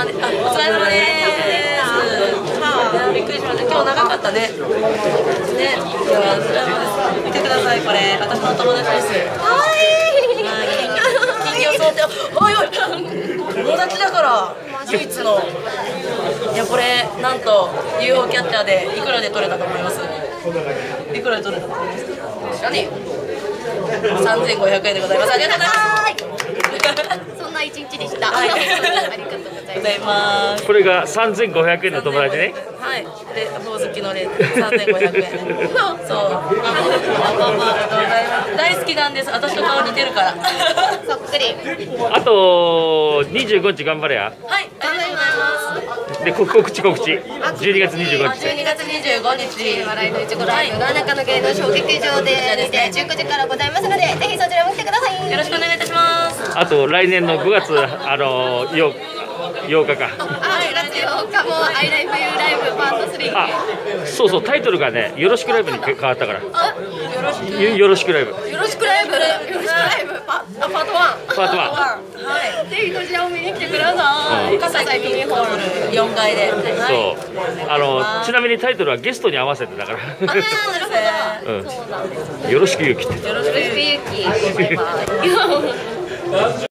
様で、お疲れ様です。びっくりしました。今日長かったね。ね、いや、お疲れ様です。見てください、これ、私の友達です。金魚想定、おいおい、友達だから、唯一の。いや、これ、なんと、UFO キャッチャーで、いくらで取れたと思います。いくらで取れたと思いますか。何？3500円でございます。ありがとうございます。 そんな一日でした。 はい、 ありがとうございます。 これが3500円の友達ね。 はい、で、ほおずきのレ3500円。そう。大好きなんです。私と顔似てるから。 そっくり。 あと25日頑張れや。 はい、ありがとうございます。 で、告知。12月25日。 12月25日。 笑いのいちごライブが中野芸能小劇場でにて19時からございますので、ぜひそちらも来てください。 よろしくお願いいたします。 あと来年の5月8日か。 はい、ラジオかもアイライブユーライブパート3。 あ、そうタイトルがね、よろしくライブに変わったから。よろしくライブ。 よろしくライブパート1。 パート1。 はい。 ぜひこちらを見に来てください。 笠井組ホール4階で。 そう。ちなみにタイトルはゲストに合わせてだから。 そうですね。 よろしくゆきって。 よろしくゆき。 ゆき。バイバイ。